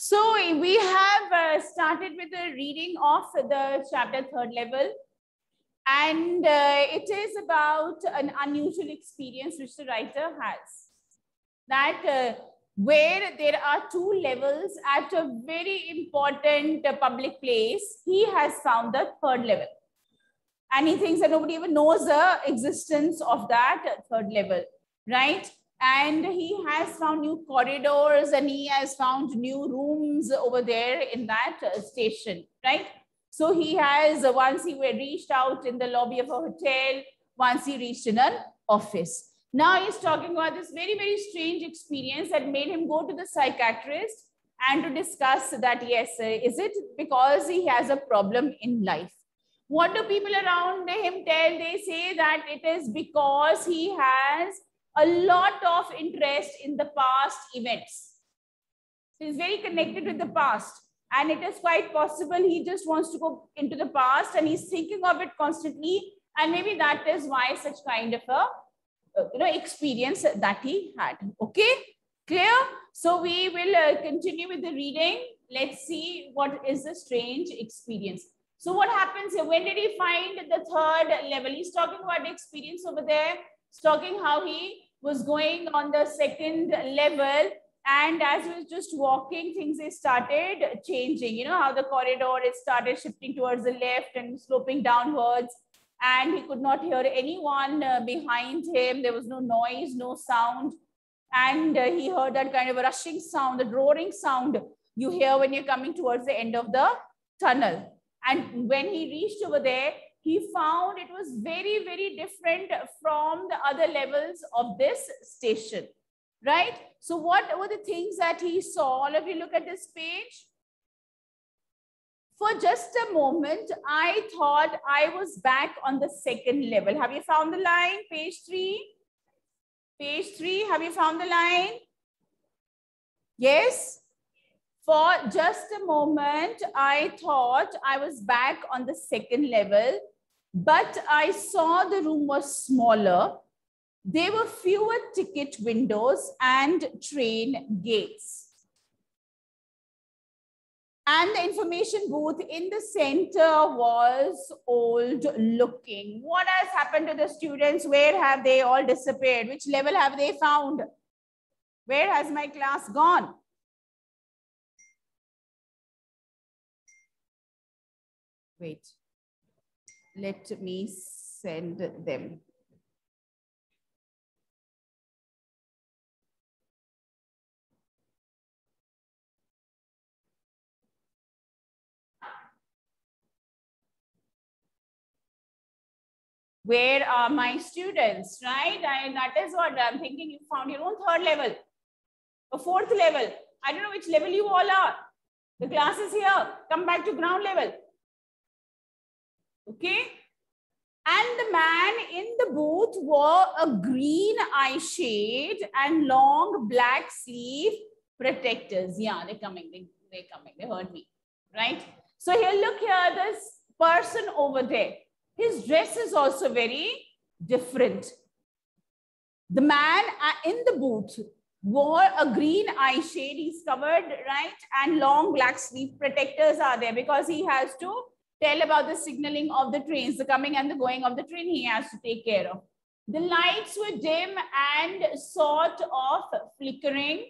So we have started with the reading of the chapter 3rd level, and it is about an unusual experience which the writer has, that where there are two levels at a very important public place, he has found the 3rd level. And he thinks that nobody even knows the existence of that 3rd level, right? And he has found new corridors and he has found new rooms over there in that station, right? So he has, once he reached out in the lobby of a hotel, once he reached in an office. Now he's talking about this very, very strange experience that made him go to the psychiatrist and to discuss that, yes, is it because he has a problem in life? What do people around him tell? They say that it is because he has a lot of interest in the past events. He's very connected with the past, and it is quite possible he just wants to go into the past and he's thinking of it constantly, and maybe that is why such kind of a experience that he had. Okay, clear? So we will continue with the reading. Let's see what is the strange experience. So what happens here? When did he find the 3rd level? He's talking about the experience over there. He's talking how he was going on the 2nd level, and as he was just walking, things started changing. You know how the corridor, it started shifting towards the left and sloping downwards, and he could not hear anyone behind him. There was no noise, no sound, and he heard that kind of a rushing sound, the roaring sound you hear when you're coming towards the end of the tunnel. And when he reached over there, he found it was very, very different from the other levels of this station, right? So what were the things that he saw? All of you look at this page. For just a moment, I thought I was back on the 2nd level. Have you found the line? Page 3. Page 3, have you found the line? Yes? For just a moment, I thought I was back on the 2nd level, but I saw the room was smaller. There were fewer ticket windows and train gates. And the information booth in the center was old looking. What has happened to the students? Where have they all disappeared? Which level have they found? Where has my class gone? Wait, let me send them. Where are my students, right? That is what I'm thinking. You found your own 3rd level or 4th level. I don't know which level you all are. The class is here. Come back to ground level. Okay. And the man in the booth wore a green eye shade and long black sleeve protectors. Yeah, they're coming. They're coming. They heard me, right? So here, look here, this person over there. His dress is also very different. The man in the booth wore a green eye shade. He's covered, right? And long black sleeve protectors are there because he has to tell about the signaling of the trains, the coming and the going of the train he has to take care of. The lights were dim and sort of flickering.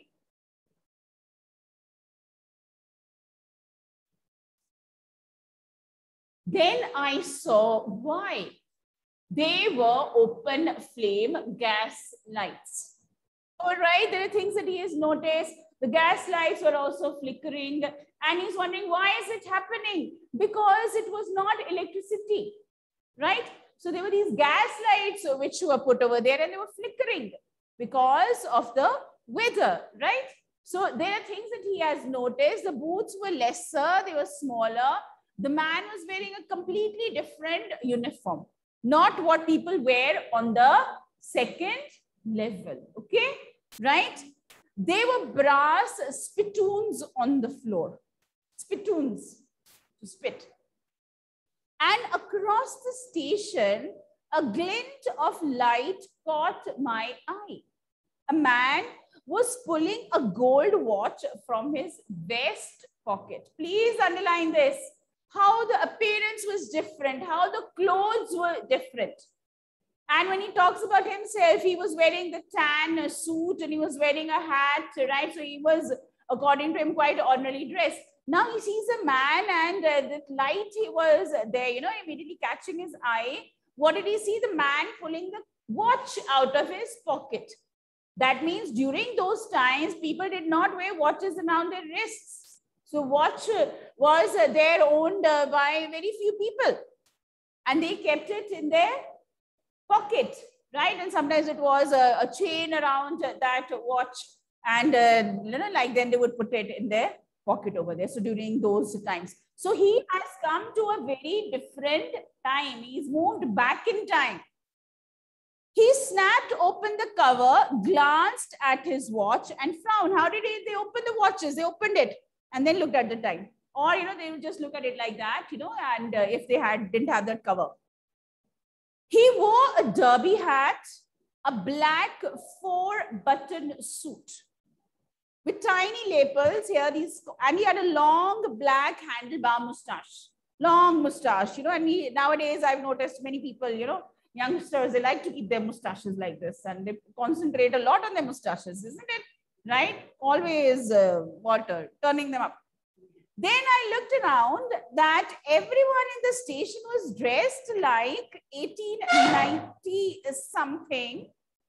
Then I saw why. They were open flame gas lights. All right, there are things that he has noticed. The gas lights were also flickering, and he's wondering, why is it happening? Because it was not electricity, right? So there were these gas lights which were put over there and they were flickering because of the weather, right? So there are things that he has noticed. The booths were lesser, they were smaller. The man was wearing a completely different uniform, not what people wear on the 2nd level, okay, right? There were brass spittoons on the floor, spittoons to spit. And across the station, a glint of light caught my eye. A man was pulling a gold watch from his vest pocket. Please underline this. How the appearance was different, how the clothes were different. And when he talks about himself, he was wearing the tan suit and he was wearing a hat, right? So he was, according to him, quite ordinarily dressed. Now he sees a man and the light he was there, you know, immediately catching his eye. What did he see? The man pulling the watch out of his pocket. That means during those times, people did not wear watches around their wrists. So watch was there owned by very few people. And they kept it in their pocket, right? And sometimes it was a chain around that watch. And you know, like then they would put it in their pocket over there. So during those times. So he has come to a very different time. He's moved back in time. He snapped open the cover, glanced at his watch and frowned. How did they open the watches? They opened it and then looked at the time. Or, you know, they would just look at it like that, you know, and if they didn't have that cover. He wore a derby hat, a black 4-button suit with tiny lapels here, and he had a long black handlebar mustache. Long mustache, you know, and nowadays I've noticed many people, you know, youngsters, they like to keep their mustaches like this and they concentrate a lot on their mustaches, isn't it? Right? Always turning them up. Then I looked around that everyone in the station was dressed like 1890 something.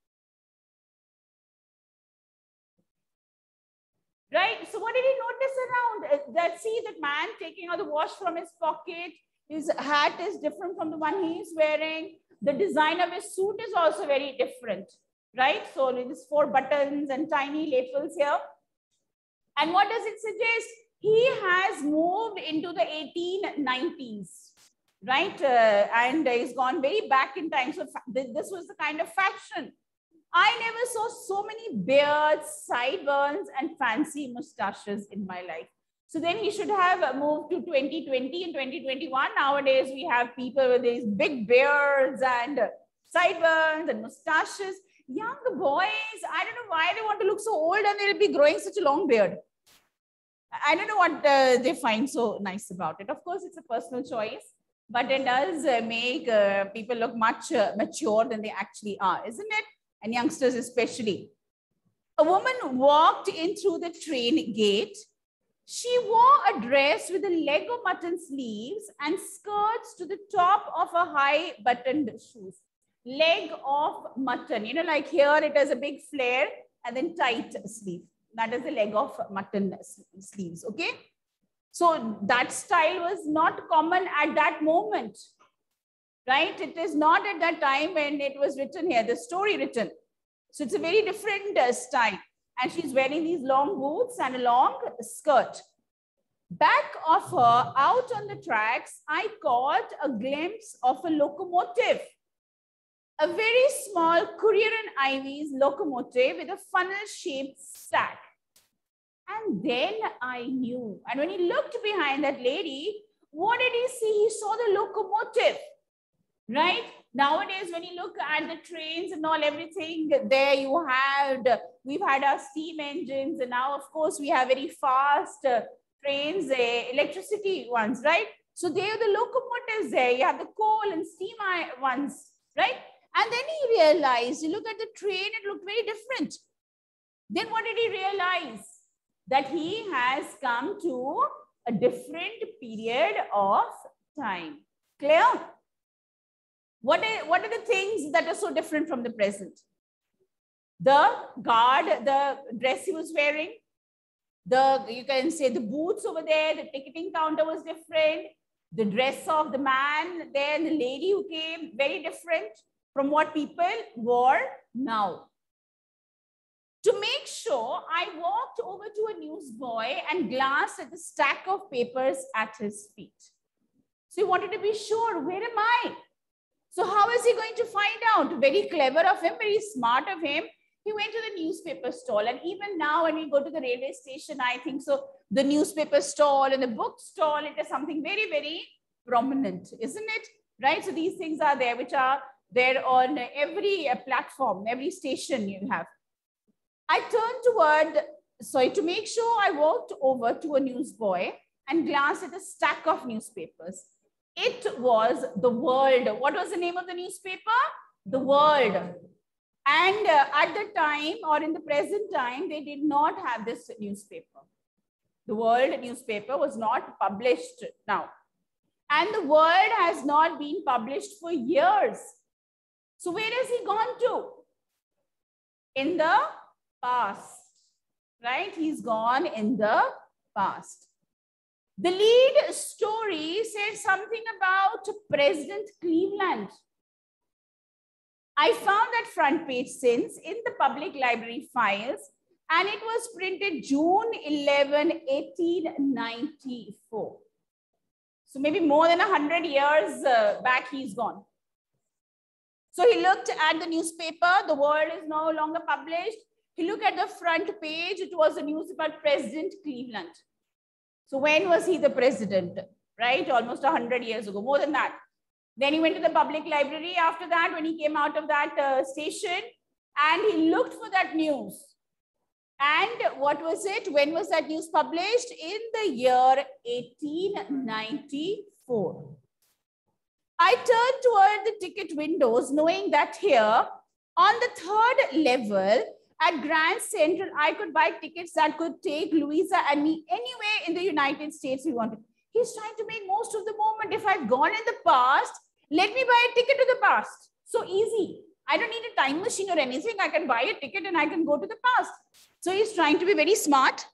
Right? So what did he notice around? That see that man taking out the watch from his pocket. His hat is different from the one he is wearing. The design of his suit is also very different. Right? So there's 4 buttons and tiny lapels here. And what does it suggest? He has moved into the 1890s, right? And he's gone very back in time. So this was the kind of fashion. I never saw so many beards, sideburns, and fancy mustaches in my life. So then he should have moved to 2020 and 2021. Nowadays, we have people with these big beards and sideburns and mustaches. Young boys, I don't know why they want to look so old and they'll be growing such a long beard. I don't know what they find so nice about it. Of course, it's a personal choice, but it does make people look much mature than they actually are, isn't it? And youngsters especially. A woman walked in through the train gate. She wore a dress with a leg of mutton sleeves and skirts to the top of her high buttoned shoes. Leg of mutton, you know, like here it has a big flare and then tight sleeve. That is the leg of mutton sleeves, okay? So that style was not common at that moment, right? It is not at that time when it was written here, the story written. So it's a very different style. And she's wearing these long boots and a long skirt. Back of her, out on the tracks, I caught a glimpse of a locomotive. A very small Courier and Ivy's locomotive with a funnel-shaped stack. And then I knew. And when he looked behind that lady, what did he see? He saw the locomotive, right? Nowadays, when you look at the trains and all, everything there you had, we've had our steam engines. And now, of course, we have very fast trains, electricity ones, right? So there are the locomotives there. You have the coal and steam ones, right? And then he realized, you look at the train, it looked very different. Then what did he realize? That he has come to a different period of time. Clear? What are the things that are so different from the present? The guard, the dress he was wearing, you can say the boots over there, the ticketing counter was different, the dress of the man there, the lady who came, very different from what people wore now. To make sure, I walked over to a newsboy and glanced at the stack of papers at his feet. So he wanted to be sure, where am I? So how is he going to find out? Very clever of him, very smart of him. He went to the newspaper stall. And even now when we go to the railway station, I think so, the newspaper stall and the book stall, it is something very, very prominent, isn't it? Right? So these things are there, which are there on every platform, every station you have. I turned to make sure I walked over to a newsboy and glanced at a stack of newspapers. It was The World. What was the name of the newspaper? The World. And at the time, or in the present time, they did not have this newspaper. The World newspaper was not published now. And The World has not been published for years. So where has he gone to? In the past, right? He's gone in the past. The lead story said something about President Cleveland. I found that front page since in the public library files, and it was printed June 11, 1894. So maybe more than 100 years back he's gone. So he looked at the newspaper. The World is no longer published. He looked at the front page. It was a news about President Cleveland. So when was he the president? Right? Almost 100 years ago, more than that. Then he went to the public library after that when he came out of that station, and he looked for that news. And what was it? When was that news published? In the year 1894. I turned toward the ticket windows, knowing that here on the 3rd level at Grand Central, I could buy tickets that could take Louisa and me anywhere in the United States we wanted. He's trying to make most of the moment. If I've gone in the past, let me buy a ticket to the past. So easy. I don't need a time machine or anything. I can buy a ticket and I can go to the past. So he's trying to be very smart.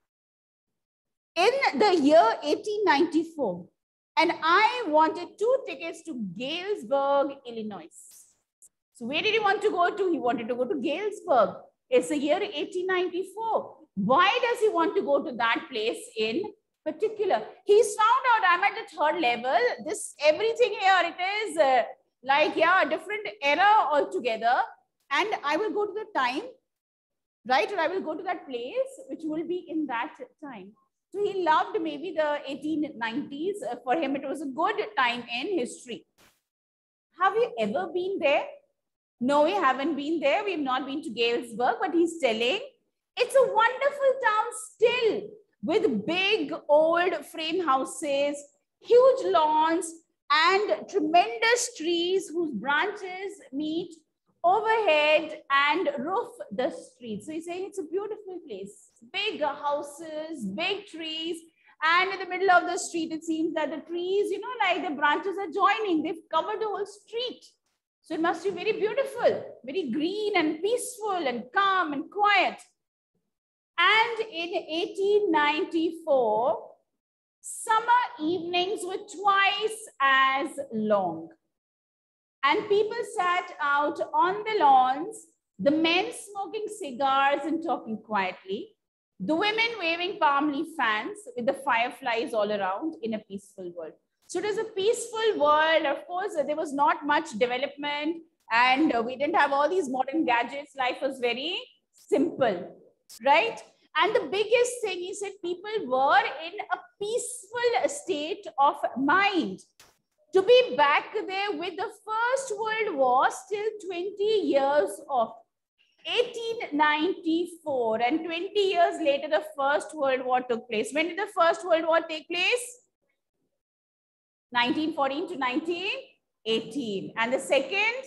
In the year 1894, and I wanted 2 tickets to Galesburg, Illinois. So where did he want to go to? He wanted to go to Galesburg. It's the year 1894. Why does he want to go to that place in particular? He's found out I'm at the 3rd level. Everything here, it is a different era altogether. And I will go to the time, right? Or I will go to that place, which will be in that time. So he loved maybe the 1890s. For him, it was a good time in history. Have you ever been there? No, we haven't been there. We've not been to Galesburg, but he's telling it's a wonderful town still, with big old frame houses, huge lawns, and tremendous trees whose branches meet overhead and roof the street. So he's saying it's a beautiful place. Big houses, big trees, and in the middle of the street, it seems that the trees, like the branches are joining. They've covered the whole street. So it must be very beautiful, very green and peaceful and calm and quiet. And in 1894, summer evenings were twice as long. And people sat out on the lawns, the men smoking cigars and talking quietly, the women waving palm leaf fans with the fireflies all around in a peaceful world. So it was a peaceful world. Of course, there was not much development and we didn't have all these modern gadgets. Life was very simple, right? And the biggest thing, he said, people were in a peaceful state of mind. To be back there with the First World War still 20 years off, 1894, and 20 years later, the First World War took place. When did the First World War take place? 1914 to 1918. And the second,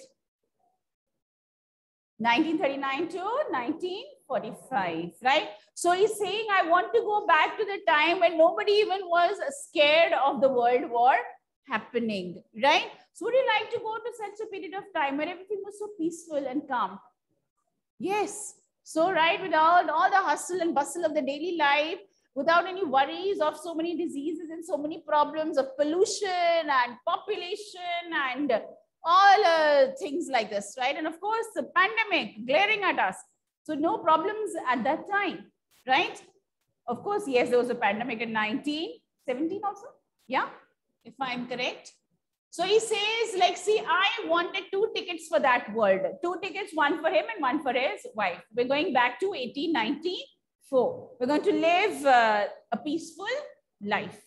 1939 to 1945, right? So he's saying, I want to go back to the time when nobody even was scared of the World War happening, right? So would you like to go to such a period of time where everything was so peaceful and calm? Yes. So, right, without all the hustle and bustle of the daily life, without any worries of so many diseases and so many problems of pollution and population and all things like this, right? And of course, the pandemic glaring at us. So no problems at that time, right? Of course, yes, there was a pandemic in 1917 also. Yeah, if I'm correct. So he says, like, see, I wanted 2 tickets for that world. 2 tickets, one for him and one for his wife. We're going back to 1894. We're going to live a peaceful life.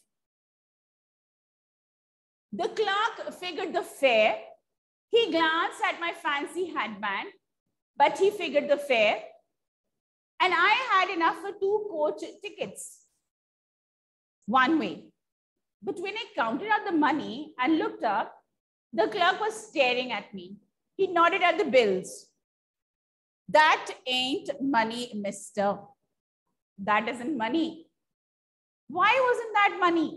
The clerk figured the fare. He glanced at my fancy headband, but he figured the fare. And I had enough for 2 coach tickets, one way. But when I counted out the money and looked up, the clerk was staring at me. He nodded at the bills. That ain't money, mister. That isn't money. Why wasn't that money?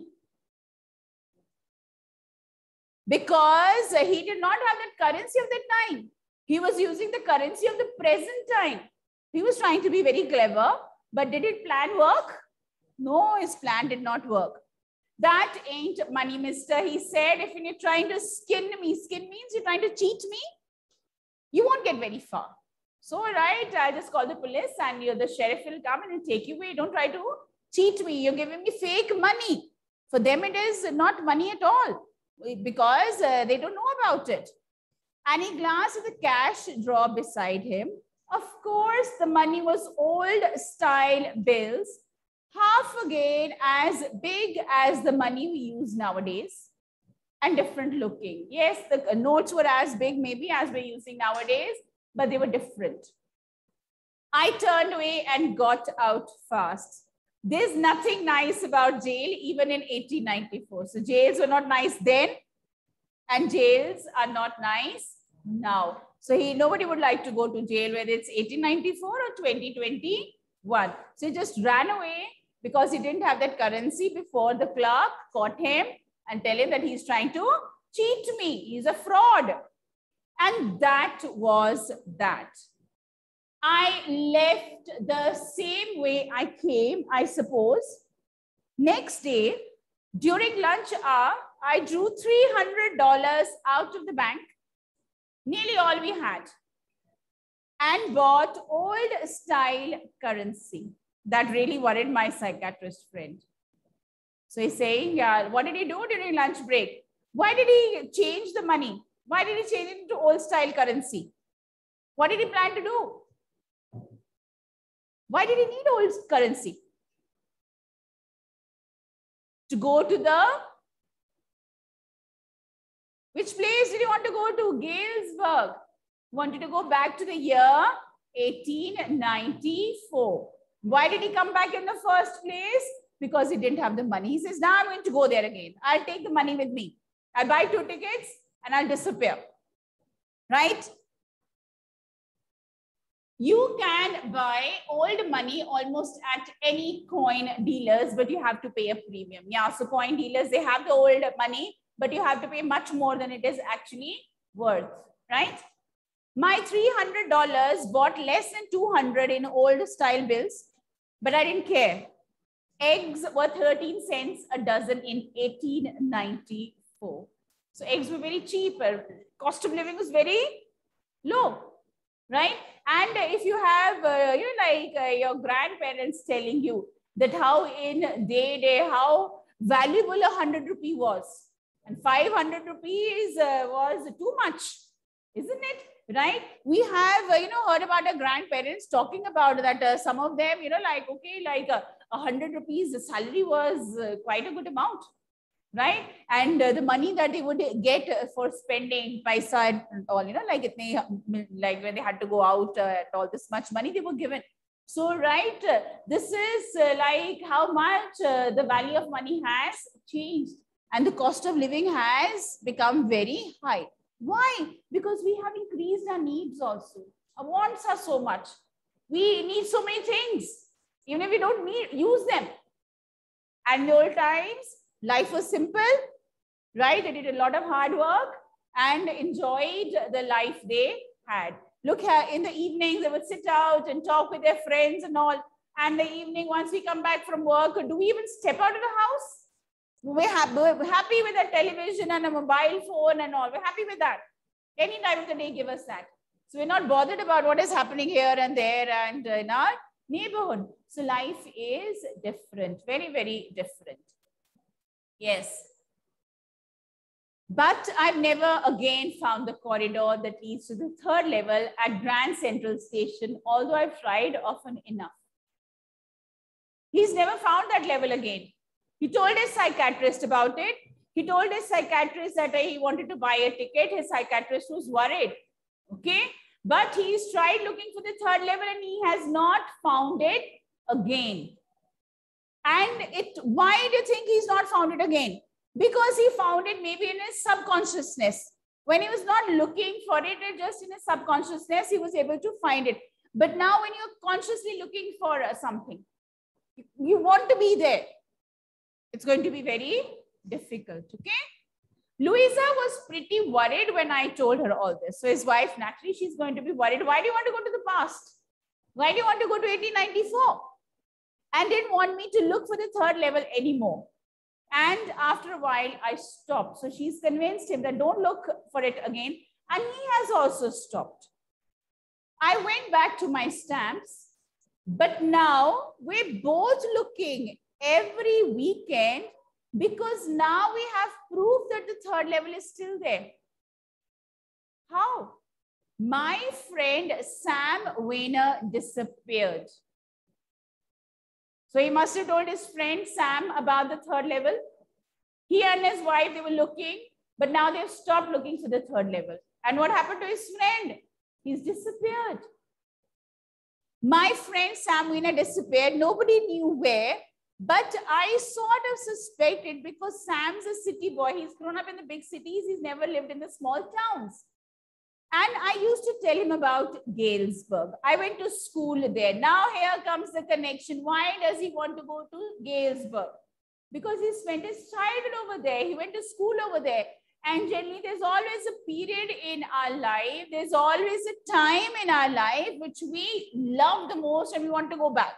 Because he did not have that currency of the time. He was using the currency of the present time. He was trying to be very clever, but did his plan work? No, his plan did not work. That ain't money, mister. He said, if you're trying to skin me, skin means you're trying to cheat me, you won't get very far. So, right, I'll just call the police and the sheriff will come and take you away. Don't try to cheat me. You're giving me fake money. For them, it is not money at all because they don't know about it. And he glanced at the cash drawer beside him. Of course, the money was old style bills, half again as big as the money we use nowadays and different looking. Yes, the notes were as big maybe as we're using nowadays, but they were different. I turned away and got out fast. There's nothing nice about jail even in 1894. So jails were not nice then and jails are not nice now. So nobody would like to go to jail whether it's 1894 or 2021. So he just ran away because he didn't have that currency before the clerk caught him and tell him that he's trying to cheat me. He's a fraud. And that was that. I left the same way I came, I suppose. Next day, during lunch hour, I drew $300 out of the bank, nearly all we had, and bought old style currency. That really worried my psychiatrist friend. So he's saying, yeah, what did he do during lunch break? Why did he change the money? Why did he change it into old style currency? What did he plan to do? Why did he need old currency? To go to the, which place did he want to go to? Galesburg. Wanted to go back to the year 1894. Why did he come back in the first place? Because he didn't have the money. He says, now I'm going to go there again. I'll take the money with me. I'll buy 2 tickets and I'll disappear. Right? You can buy old money almost at any coin dealers, but you have to pay a premium. Yeah, so coin dealers, they have the old money, but you have to pay much more than it is actually worth, right? My $300 bought less than 200 in old style bills, but I didn't care. Eggs were 13 cents a dozen in 1894. So eggs were very cheap. Cost of living was very low, right? And if you have, your grandparents telling you that how in their day, how valuable 100 rupee was, and 500 rupees was too much, isn't it? Right? We have, heard about our grandparents talking about that. Some of them, 100 rupees, the salary was quite a good amount, right? And the money that they would get for spending paisa and all, like when they had to go out and all this much money they were given. So, right, this is like how much the value of money has changed and the cost of living has become very high. Why? Because we have increased our needs also. Our wants are so much. We need so many things, even if we don't use them. And in the old times, life was simple, right? They did a lot of hard work and enjoyed the life they had. Look here, in the evenings, they would sit out and talk with their friends and all. And the evening, once we come back from work, do we even step out of the house? We're happy with a television and a mobile phone and all. We're happy with that. Any time of the day, give us that. So we're not bothered about what is happening here and there and in our neighborhood. So life is different, very, very different. Yes. But I've never again found the corridor that leads to the 3rd level at Grand Central Station, although I've tried often enough. He's never found that level again. He told his psychiatrist about it. He told his psychiatrist that he wanted to buy a ticket. His psychiatrist was worried. Okay. But he's tried looking for the third level and he has not found it again. And why do you think he's not found it again? Because he found it maybe in his subconsciousness. When he was not looking for it, just in his subconsciousness, he was able to find it. But now when you're consciously looking for something, you want to be there. It's going to be very difficult, okay? Louisa was pretty worried when I told her all this. So his wife, naturally, she's going to be worried. Why do you want to go to the past? Why do you want to go to 1894? And didn't want me to look for the third level anymore. And after a while, I stopped. So she's convinced him that don't look for it again. And he has also stopped. I went back to my stamps, but now we're both looking every weekend because now we have proof that the third level is still there. How? My friend Sam Weiner disappeared. So he must have told his friend Sam about the third level. He and his wife, they were looking, but now they've stopped looking for the third level. And what happened to his friend? He's disappeared. My friend Sam Weiner disappeared. Nobody knew where, but I sort of suspected because Sam's a city boy. He's grown up in the big cities. He's never lived in the small towns. And I used to tell him about Galesburg. I went to school there. Now here comes the connection. Why does he want to go to Galesburg? Because he spent his childhood over there. He went to school over there. And generally, there's always a period in our life. There's always a time in our life which we love the most and we want to go back.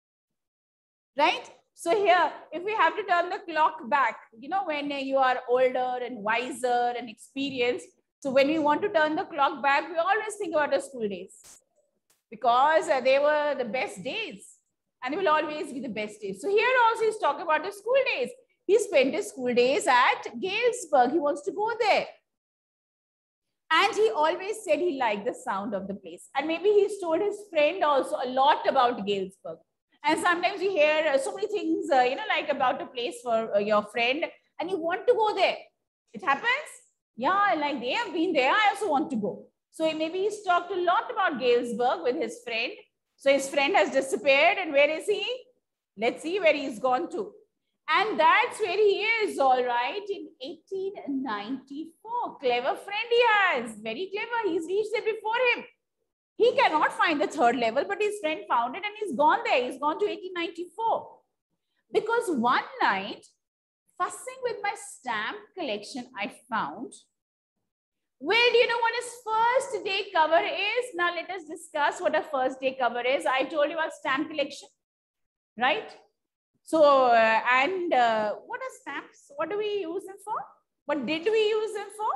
Right? So here, if we have to turn the clock back, you know, when you are older and wiser and experienced, so when we want to turn the clock back, we always think about our school days because they were the best days and they will always be the best days. So here also he's talking about his school days. He spent his school days at Galesburg. He wants to go there. And he always said he liked the sound of the place. And maybe he's told his friend also a lot about Galesburg. And sometimes you hear so many things, you know, like about a place for your friend and you want to go there. It happens. Yeah, like they have been there. I also want to go. So maybe he's talked a lot about Galesburg with his friend. So his friend has disappeared. And where is he? Let's see where he's gone to. And that's where he is, all right, in 1894. Clever friend he has. Very clever. He's reached it before him. He cannot find the third level, but his friend found it and he's gone there. He's gone to 1894. Because one night, fussing with my stamp collection, I found, well, do you know what his first day cover is? Now let us discuss what a first day cover is. I told you about stamp collection, right? So, what are stamps? What do we use them for? What did we use them for?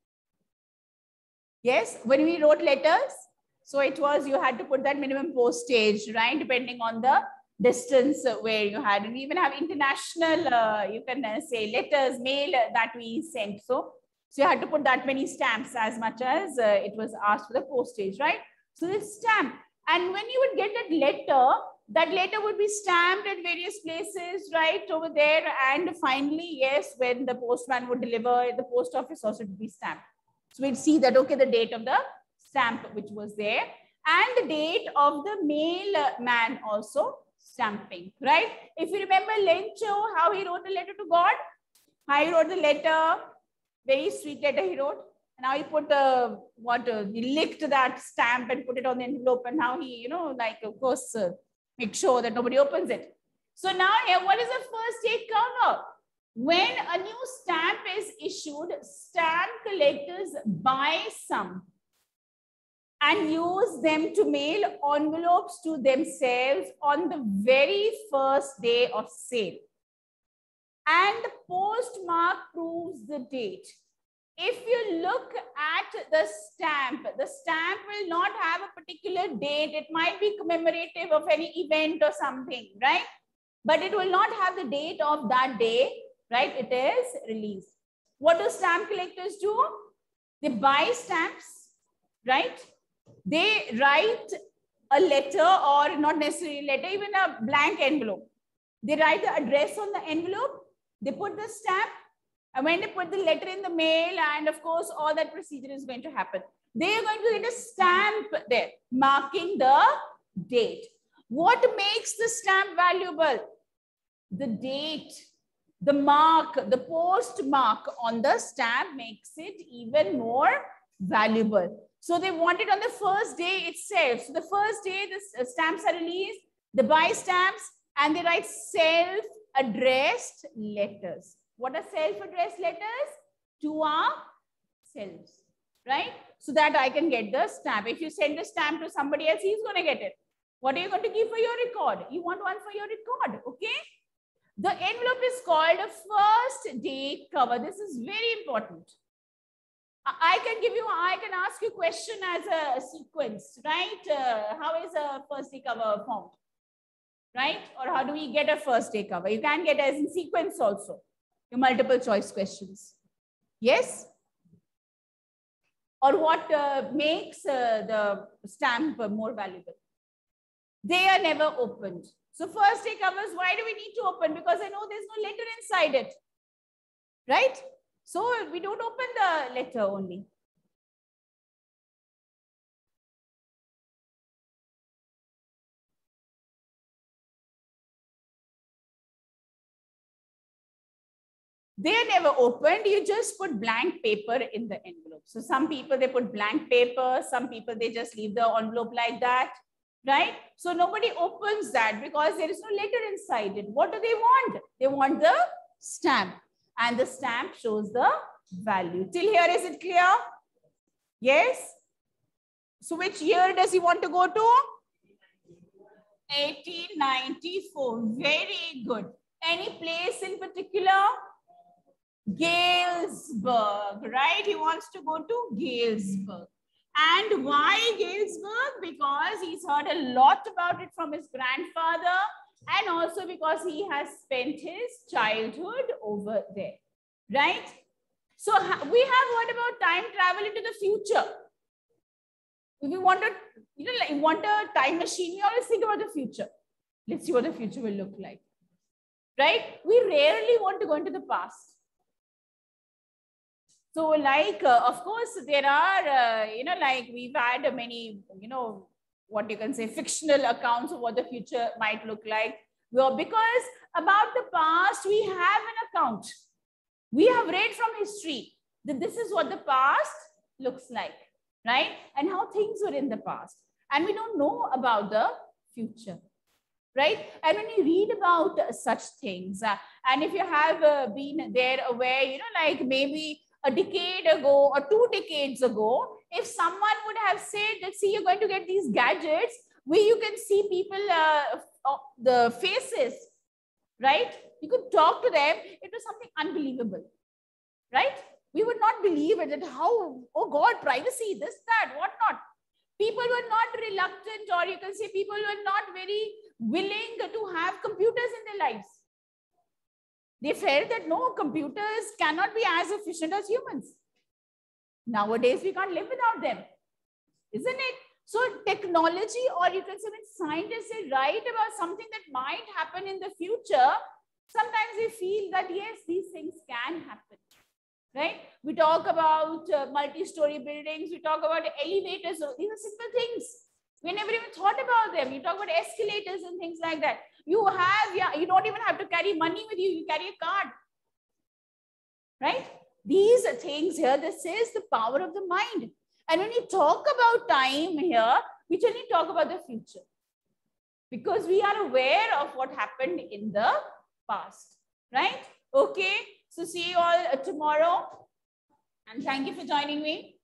Yes, when we wrote letters. So it was, you had to put that minimum postage, right? Depending on the distance where you had. And we even have international, you can say letters, mail that we sent. So you had to put that many stamps as much as it was asked for the postage, right? So this stamp. And when you would get that letter would be stamped at various places, right, over there. And finally, yes, when the postman would deliver, the post office also would be stamped. So we'd see that, okay, the date of the stamp which was there and the date of the mailman also stamping, right? If you remember Lencho, how he wrote a letter to God, how he wrote the letter, very sweet letter he wrote. And now he put he licked that stamp and put it on the envelope and how he, you know, like, of course, make sure that nobody opens it. So now here, what is the first day cover? When a new stamp is issued, stamp collectors buy some and use them to mail envelopes to themselves on the very first day of sale. And the postmark proves the date. If you look at the stamp will not have a particular date. It might be commemorative of any event or something, right? But it will not have the date of that day, right? It is released. What do stamp collectors do? They buy stamps, right? They write a letter, or not necessarily a letter, even a blank envelope. They write the address on the envelope. They put the stamp. And when they put the letter in the mail, and of course, all that procedure is going to happen. they are going to get a stamp there, marking the date. What makes the stamp valuable? The date, the mark, the postmark on the stamp makes it even more valuable. So they want it on the first day itself. So the first day the stamps are released, they buy stamps and they write self-addressed letters. What are self-addressed letters? To ourselves, right? So that I can get the stamp. If you send a stamp to somebody else, he's going to get it. What are you going to give for your record? You want one for your record, okay? The envelope is called a first day cover. This is very important. I can ask you a question as a sequence, right? How is a first day cover formed, right? Or how do we get a first day cover? You can get as in sequence also, your multiple choice questions. Yes? Or what makes the stamp more valuable? They are never opened. So first day covers, why do we need to open? Because I know there's no letter inside it, right? So we don't open the letter only. They are never opened. You just put blank paper in the envelope. So some people, they put blank paper. Some people, they just leave the envelope like that, right? So nobody opens that because there is no letter inside it. What do they want? They want the stamp. And the stamp shows the value. Till here, is it clear? Yes? So which year does he want to go to? 1894. Very good. Any place in particular? Galesburg, right? He wants to go to Galesburg. And why Galesburg? Because he's heard a lot about it from his grandfather, and also because he has spent his childhood over there, right? So we have heard about time travel into the future. If you want a time machine, you always think about the future. Let's see what the future will look like, right? We rarely want to go into the past. So like, of course, there are, like we've had many, what you can say, fictional accounts of what the future might look like. Well, because about the past, we have an account. We have read from history that this is what the past looks like, right? And how things were in the past. And we don't know about the future, right? And when you read about such things, and if you have been there aware, like maybe a decade ago or 2 decades ago, if someone would have said that, see, you're going to get these gadgets where you can see people, the faces, right? You could talk to them. It was something unbelievable, right? We would not believe it, that how, oh God, privacy, this, that, what not. People were not reluctant, or you can say people were not very willing to have computers in their lives. They felt that no, computers cannot be as efficient as humans. Nowadays, we can't live without them, isn't it? So technology, or you can say when scientists say write about something that might happen in the future, sometimes we feel that yes, these things can happen, right? We talk about multi-story buildings, we talk about elevators, these are simple things. We never even thought about them. You talk about escalators and things like that. You don't even have to carry money with you. You carry a card, right? These are things here. This is the power of the mind. And when you talk about time here, we generally talk about the future because we are aware of what happened in the past, right? Okay. So see you all tomorrow. And thank you for joining me.